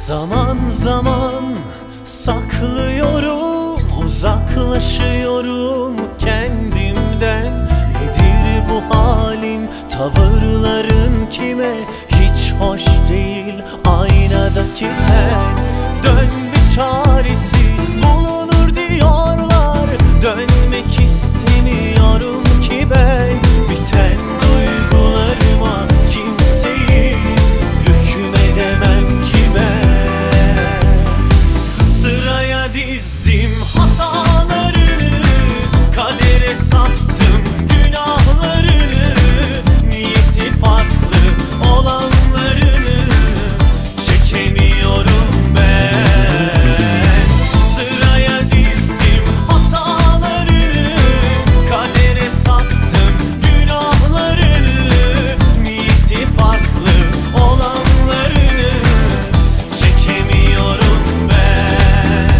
Zaman zaman saklıyorum, uzaklaşıyorum kendimden. Nedir bu halin, tavırların kime hiç hoş değil, aynadaki sen. Dön bir çaresi bulunur diyorlar, dönmek istemiyorum ki ben. Biten duygularıma kimseyi hükmedemem ki ben. Sıraya dizdim hatalarını, kadere sattım günahlarını, niyeti farklı olanlarını çekemiyorum ben. Sıraya dizdim hatalarını, kadere sattım günahlarını, niyeti farklı olanlarını çekemiyorum ben.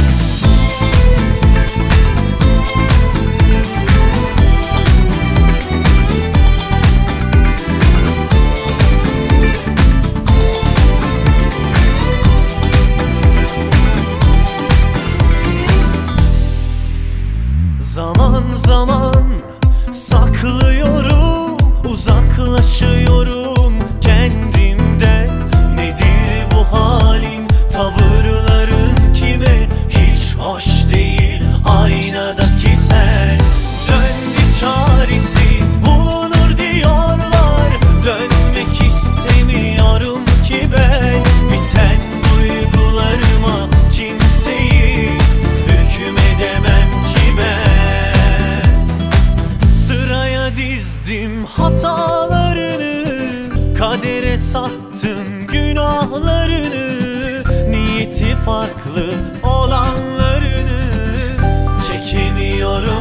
Zaman zaman saklıyorum, uzaklaşıyorum kendimden. Nedir bu halin, tavırların kime hiç hoş değil, aynadaki sen. Dön bir çaresi bulunur diyorlar, dönmek istemiyorum ki ben. Biten duygularıma kimseyi hükmedemem ki ben. Sıraya dizdim hatalarını, kadere sattım günahlarını, niyeti farklı olanlarını çekemiyorum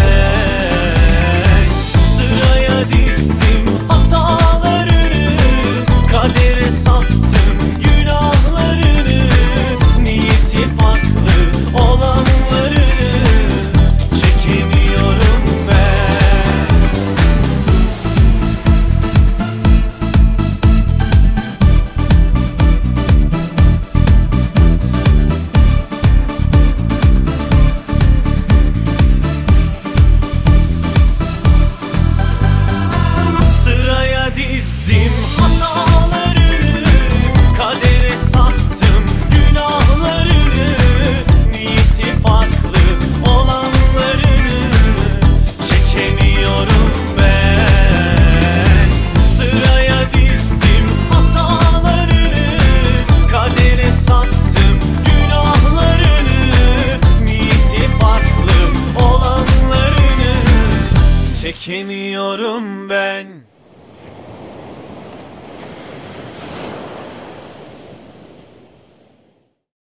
ben. Sıraya dizdim hatalarını, kadere sattım günahlarını, niyeti farklı olanlarını çekemiyorum ben. Sıraya dizdim hatalarını, kadere sattım günahlarını, niyeti farklı olanlarını çekemiyorum ben. Sıraya dizdim hatalarını, kadere sattım günahlarını, niyeti farklı olanlarını çekemiyorum ben.